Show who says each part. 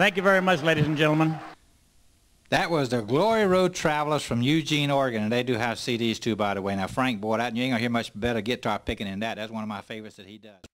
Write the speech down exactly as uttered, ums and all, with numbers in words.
Speaker 1: Thank you very much, ladies and gentlemen.
Speaker 2: That was the Glory Road Travelers from Eugene, Oregon, and they do have C Ds too, by the way. Now, Frank, boy, that, you ain't gonna hear much better guitar picking than that. That's one of my favorites that he does.